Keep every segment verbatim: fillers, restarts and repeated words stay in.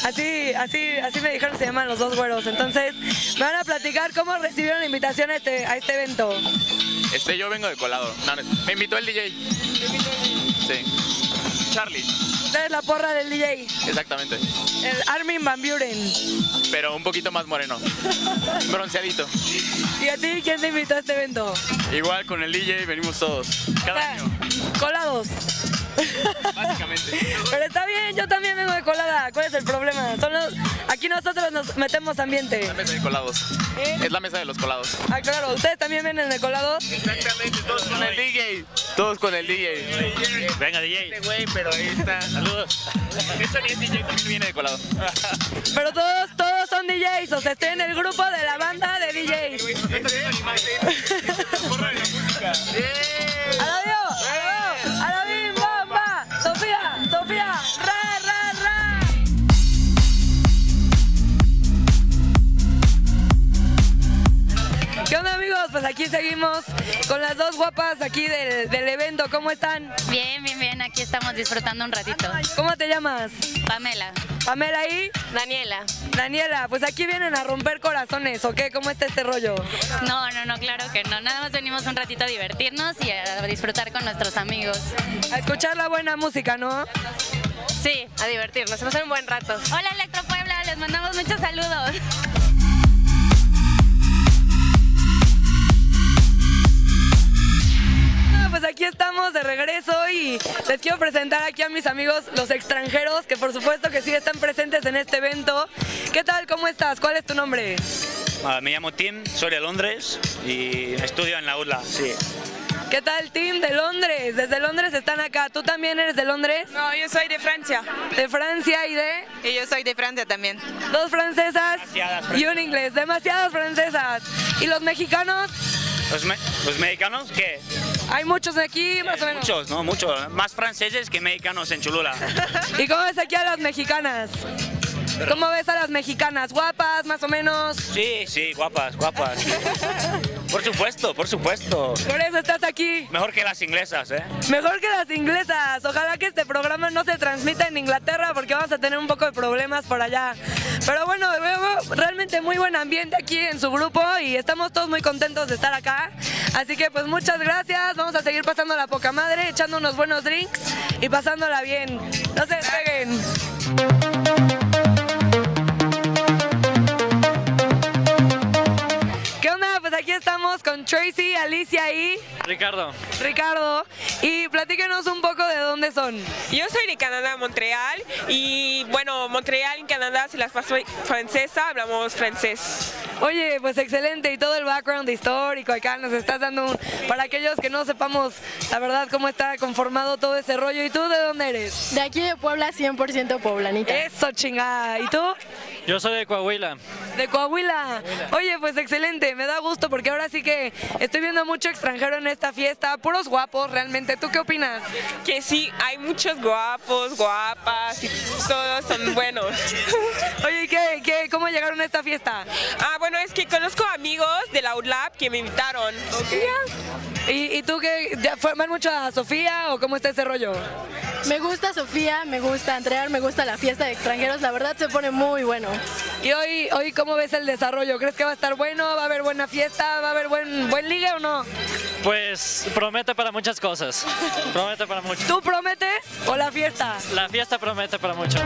Así, así, así me dijeron que se llaman los dos güeros. Entonces, me van a platicar cómo recibieron la invitación a este, a este evento. Este, yo vengo de colado. No, no, me invitó el D J. Sí. Charlie. Usted es la porra del D J. Exactamente. El Armin van Buren. Pero un poquito más moreno. Bronceadito. ¿Y a ti quién te invitó a este evento? Igual con el D J venimos todos. Cada O sea, año. Colados. Básicamente. Pero está bien, yo también vengo de colada. ¿Cuál es el problema? Son los... Aquí nosotros nos metemos ambiente. La mesa de colados. ¿Eh? Es la mesa de los colados. Ah, claro. ¿Ustedes también vienen de colados? Exactamente, todos con el D J. Todos con el D J. Venga, D J. Este güey, pero ahí está. Saludos. Esto ni es D J, también viene de colado. Pero todos, todos son D Js. O sea, estoy en el grupo de la banda de D Js. ¡Alabio! ¡Alabio! ¡Alabim! ¡Bomba! ¡Sofía! ¡Sofía! ¡Ra, ra, ra! ¿Qué onda, amigos? Pues aquí seguimos con las dos guapas aquí del, del evento. ¿Cómo están? Bien, bien, bien. Aquí estamos disfrutando un ratito. ¿Cómo te llamas? Pamela. Pamela y Daniela. Daniela. Pues aquí vienen a romper corazones, ¿o qué? ¿Cómo está este rollo? No, no, no, claro que no. Nada más venimos un ratito a divertirnos y a disfrutar con nuestros amigos. A escuchar la buena música, ¿no? Sí, a divertirnos. Se pasar un buen rato. Hola, Electro Puebla. Les mandamos muchos saludos. Pues aquí estamos de regreso y les quiero presentar aquí a mis amigos los extranjeros que por supuesto que sí están presentes en este evento. ¿Qué tal? ¿Cómo estás? ¿Cuál es tu nombre? Uh, me llamo Tim, soy de Londres y estudio en la U L A, sí. ¿Qué tal, Tim? De Londres. Desde Londres están acá. ¿Tú también eres de Londres? No, yo soy de Francia. De Francia y de... Y yo soy de Francia también. Dos francesas Demasiadas y francesas. un inglés. Demasiadas francesas. ¿Y los mexicanos? ¿Los, me los mexicanos qué? Hay muchos aquí, más o menos. Muchos, ¿no? Muchos. Más franceses que mexicanos en Cholula. ¿Y cómo ves aquí a las mexicanas? ¿Cómo ves a las mexicanas? ¿Guapas, más o menos? Sí, sí, guapas, guapas. Por supuesto, por supuesto. Por eso estás aquí. Mejor que las inglesas, ¿eh? Mejor que las inglesas. Ojalá que este programa no se transmita en Inglaterra porque vamos a tener un poco de problemas por allá. Pero bueno, veo realmente muy buen ambiente aquí en su grupo y estamos todos muy contentos de estar acá. Así que pues muchas gracias. Vamos a seguir pasando la poca madre, echando unos buenos drinks y pasándola bien. No se despeguen. ¿Qué onda? Pues aquí estamos con Tracy, Alicia y Ricardo. Ricardo. Y platíquenos un poco de dónde son. Yo soy de Canadá, Montreal. Y bueno, Montreal en Canadá, si las paso francesa, hablamos francés. Oye, pues excelente y todo el background histórico acá nos estás dando un, para aquellos que no sepamos la verdad cómo está conformado todo ese rollo. ¿Y tú de dónde eres? De aquí de Puebla, cien por ciento poblanita. Eso, chingada. ¿Y tú? Yo soy de Coahuila. De Coahuila. Oye, pues excelente, me da gusto porque ahora sí que estoy viendo mucho extranjero en esta fiesta, puros guapos realmente. ¿Tú qué opinas? Que sí, hay muchos guapos, guapas y todos son buenos. Oye, ¿qué, qué, ¿cómo llegaron a esta fiesta? Ah, bueno, es que conozco amigos de la U L A P que me invitaron. ¿Y, y tú qué? ¿Ya fue- ¿Van mucho a Sofía o cómo está ese rollo? Me gusta Sofía, me gusta Andrea, me gusta la fiesta de extranjeros, la verdad se pone muy bueno. ¿Y hoy, hoy cómo ves el desarrollo? ¿Crees que va a estar bueno? ¿Va a haber buena fiesta? ¿Va a haber buen, buen ligue o no? Pues promete para muchas cosas. Promete para mucho. ¿Tú prometes o la fiesta? La fiesta promete para mucho.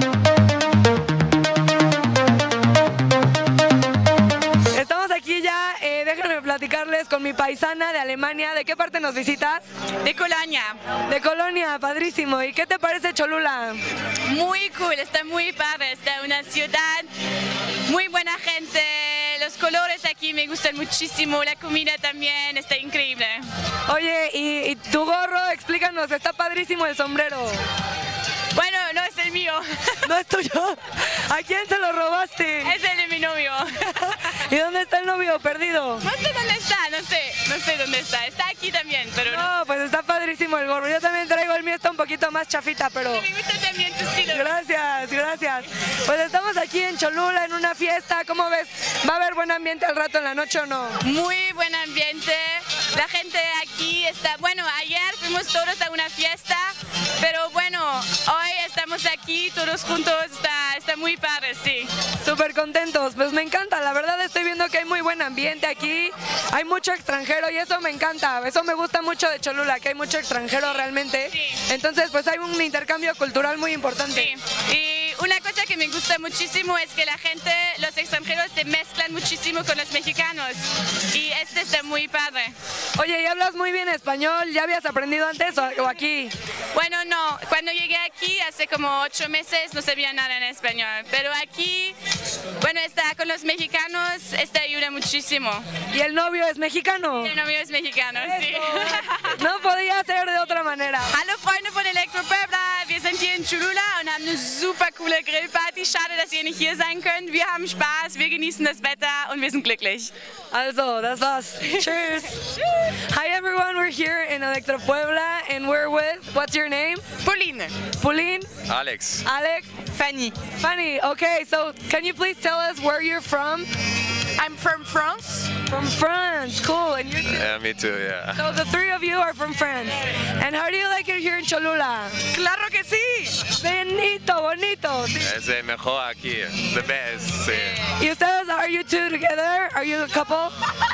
Estamos aquí ya, eh, déjenme platicarles con mi paisana de Alemania. ¿De qué parte nos visitas? De Colonia. De Colonia, padrísimo. ¿Y qué te parece Cholula? Muy cool, está muy padre. Está una ciudad, muy buena gente. Los colores aquí me gustan muchísimo. La comida también está increíble. Oye, ¿y, y tu gorro? Explícanos, está padrísimo el sombrero. Bueno, no es el mío. ¿No es tuyo? ¿A quién se lo robaste? Es el de mi novio. ¿Y dónde está el novio perdido? No sé dónde está, no sé, no sé dónde está. Está aquí también, pero no. No, pues está padrísimo el gorro. Yo también traigo el mío, está un poquito más chafita, pero... Me gusta también tu estilo. Gracias, gracias. Pues estamos aquí en Cholula en una fiesta. ¿Cómo ves? ¿Va a haber buen ambiente al rato en la noche o no? Muy buen ambiente. La gente aquí está... Bueno, ayer fuimos todos a una fiesta, pero bueno, hoy estamos aquí todos juntos. Está, está muy padre, sí. Súper contentos, pues me encanta, la verdad estoy viendo que hay muy buen ambiente aquí, hay mucho extranjero y eso me encanta, eso me gusta mucho de Cholula, que hay mucho extranjero realmente, Sí. entonces pues hay un intercambio cultural muy importante. Sí. Y una cosa que me gusta muchísimo es que la gente, los extranjeros se mezclan muchísimo con los mexicanos y este está muy padre. Oye, ¿y hablas muy bien español? ¿Ya habías aprendido antes o, o aquí? Bueno, no, cuando llegué aquí hace como ocho meses no sabía nada en español, pero aquí, bueno, está con los mexicanos, este ayuda muchísimo. ¿Y el novio es mexicano? Mi novio es mexicano, sí. No podía ser de otra manera. Hallo Freunde von Elektropuebla, wir sind hier in Cholula und haben eine super coole Grillparty. Schade, dass ihr nicht hier sein könnt. Wir haben Spaß, wir genießen das Wetter und wir sind glücklich. Also, das war's. Cheers. Hi everyone, we're here in Electro Puebla and we're with, what's your name? Pauline. Pauline? Alex. Alex? Fanny. Fanny, okay, so can you please tell us where you're from? I'm from France. From France, cool. And you're Yeah, me too, yeah. so the three of you are from France. And how do you like it here in Cholula? Claro que sí. Bonito, bonito. Es el mejor aquí, the best, sí. ¿Y ustedes, are you two together? Are you a couple?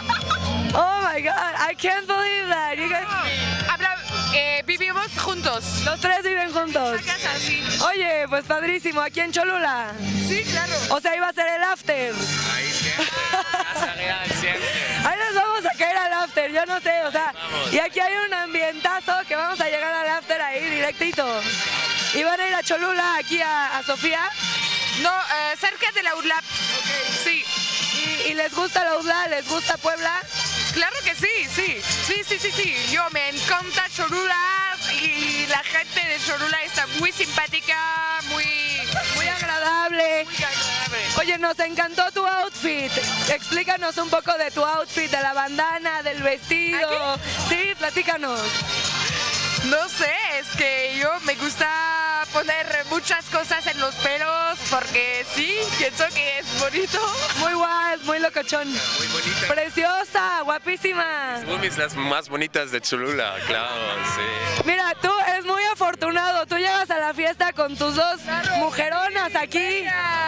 Oh my God, I can't believe that. You guys, Habla, eh, vivimos juntos. los tres viven juntos. Oye, pues padrísimo, aquí en Cholula. Sí, claro. O sea, iba a ser el after. Ahí siempre, Casa Real siempre. Ahí nos vamos a caer al after, yo no sé, o sea, Vamos. y aquí hay un ambientazo que vamos a llegar al after ahí directito. ¿Y van a ir a Cholula, aquí a, a Sofía? No, eh, cerca de la U L A P. Sí. ¿Y, y les gusta la U D L A? ¿Les gusta Puebla? Claro que sí, sí, sí, sí, sí, sí. Yo me encanta Cholula y la gente de Cholula está muy simpática, muy, Muy agradable. muy agradable. Oye, nos encantó tu outfit. Explícanos un poco de tu outfit, de la bandana, del vestido. Sí, platícanos. No sé, es que yo me gusta poner muchas cosas en los pelos porque sí, pienso que es bonito. Muy guay, muy locochón. Muy bonita. Preciosa, guapísima. Boomies las más bonitas de Cholula, claro, sí. Mira, tú eres muy afortunado. Tú llegas a la fiesta con tus dos mujeronas aquí.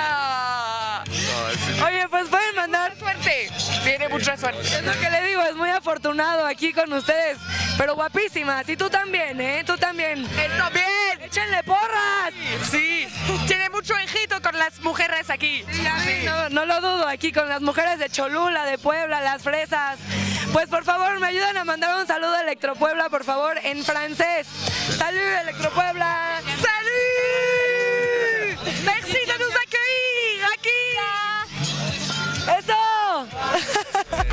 No, sí. Oye, pues pueden mandar. Suerte, tiene mucha suerte. Es lo que le digo, es muy afortunado aquí con ustedes. Pero guapísimas. Y tú también, ¿eh? Tú también. Él también. ¡Échenle porras! Sí, tiene mucho ejito con las mujeres aquí. Sí, no, no lo dudo, aquí con las mujeres de Cholula, de Puebla, las fresas. Pues por favor, me ayudan a mandar un saludo a Electro Puebla, por favor, en francés. ¡Salud, Electro Puebla! ¡Salud! Merci de nous accueillir aquí. ¡Eso!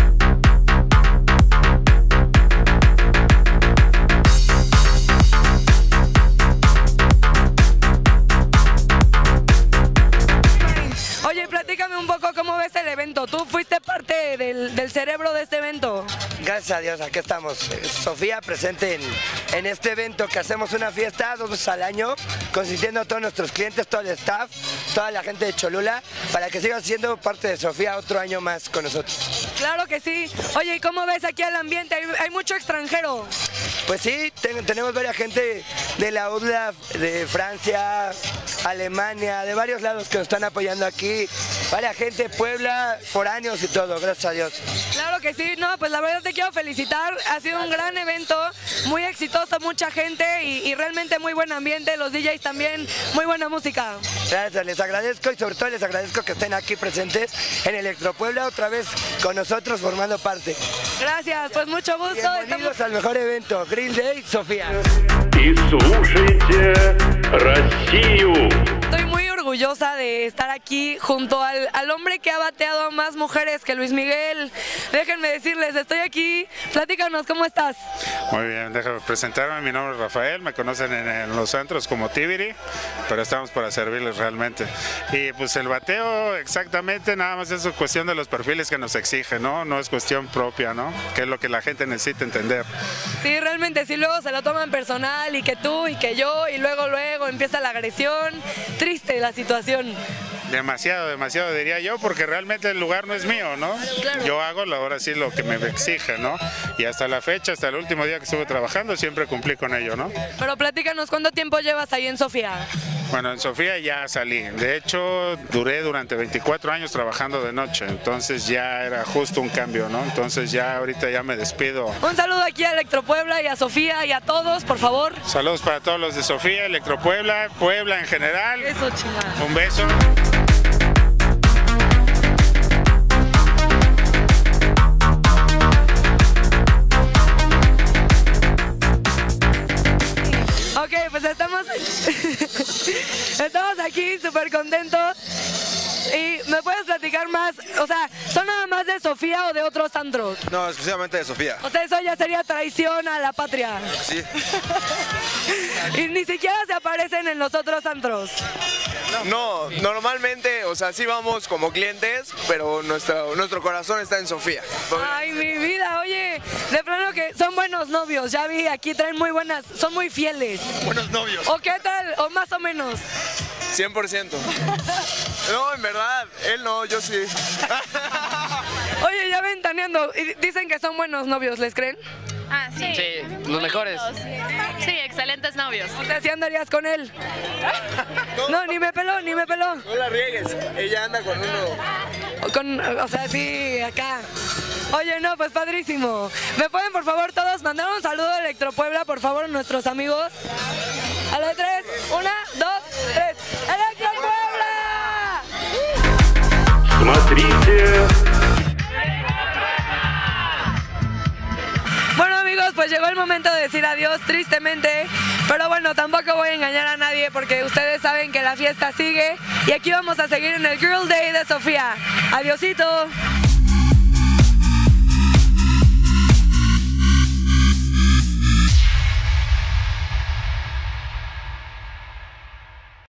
Oye, platícame un poco cómo ves el evento. ¿Tú fuiste parte del, del cerebro de este evento? Gracias a Dios, aquí estamos. Eh, Sofía presente en, en este evento que hacemos una fiesta dos veces al año, consintiendo a todos nuestros clientes, todo el staff, toda la gente de Cholula, para que sigan siendo parte de Sofía otro año más con nosotros. Claro que sí. Oye, ¿y cómo ves aquí el ambiente? Hay, hay mucho extranjero. Pues sí, ten- tenemos varias gente de la U D L A F, de Francia, Alemania, de varios lados que nos están apoyando aquí. Varias gente, Puebla, foráneos y todo, gracias a Dios. Claro que sí, no, pues la verdad te quiero felicitar, ha sido un gran evento, muy exitoso, mucha gente y, y realmente muy buen ambiente, los D Js también, muy buena música. Gracias, les agradezco y sobre todo les agradezco que estén aquí presentes en Electro Puebla otra vez con nosotros formando parte. Gracias, pues mucho gusto. Bienvenidos Estamos- al mejor evento, Green Day, Sofía. И слушайте Россию. Estoy muy orgullosa de estar aquí junto al, al hombre que ha bateado a más mujeres que Luis Miguel. Déjenme decirles, estoy aquí, platícanos, ¿cómo estás? Muy bien, déjame presentarme, mi nombre es Rafael, me conocen en, en los antros como Tibiri, pero estamos para servirles realmente. Y pues el bateo exactamente nada más es cuestión de los perfiles que nos exigen, ¿no? No es cuestión propia, ¿no? Que es lo que la gente necesita entender. Sí, realmente, sí, luego se lo toman personal y que tú y que yo y luego, luego empieza la agresión. Triste la situación. Demasiado, demasiado diría yo, porque realmente el lugar no es mío, ¿no? Claro. Yo hago ahora sí lo que me exige, ¿no? Y hasta la fecha, hasta el último día que estuve trabajando, siempre cumplí con ello, ¿no? Pero platícanos, ¿cuánto tiempo llevas ahí en Sofía? Bueno, en Sofía ya salí. De hecho, duré durante veinticuatro años trabajando de noche, entonces ya era justo un cambio, ¿no? Entonces ya ahorita ya me despido. Un saludo aquí a Electropuebla y a Sofía y a todos, por favor. Saludos para todos los de Sofía, Electropuebla, Puebla en general. Eso, chingada. Un beso. Ok, pues estamos, estamos aquí súper contentos. ¿Y me puedes platicar más? O sea, ¿son nada más de Sofía o de otros antros? No, exclusivamente de Sofía. O sea, eso ya sería traición a la patria. Sí. Y ni siquiera se aparecen en los otros antros. No, normalmente, o sea, sí vamos como clientes, pero nuestro, nuestro corazón está en Sofía. Ay, mi vida, oye, de plano que son buenos novios, ya vi, aquí traen muy buenas, son muy fieles. Buenos novios. ¿O qué tal? ¿O más o menos? cien por ciento. No, en verdad, él no, yo sí. Oye, ya ventaneando, y dicen que son buenos novios, ¿les creen? Ah, sí. Sí, los mejores. Sí, excelentes novios. O sea, ¿sí andarías con él? No, ni me peló, ni me peló. No la riegues, ella anda con uno. Con, o sea, sí, acá. Oye, no, pues padrísimo. ¿Me pueden, por favor, todos mandar un saludo a Electropuebla, por favor, nuestros amigos? A la de tres. Una, dos, tres. ¡Electropuebla! Смотрите. Bueno, amigos, pues llegó el momento de decir adiós, tristemente. Pero bueno, tampoco voy a engañar a nadie porque ustedes saben que la fiesta sigue. Y aquí vamos a seguir en el Girl Day de Sofía. Adiosito.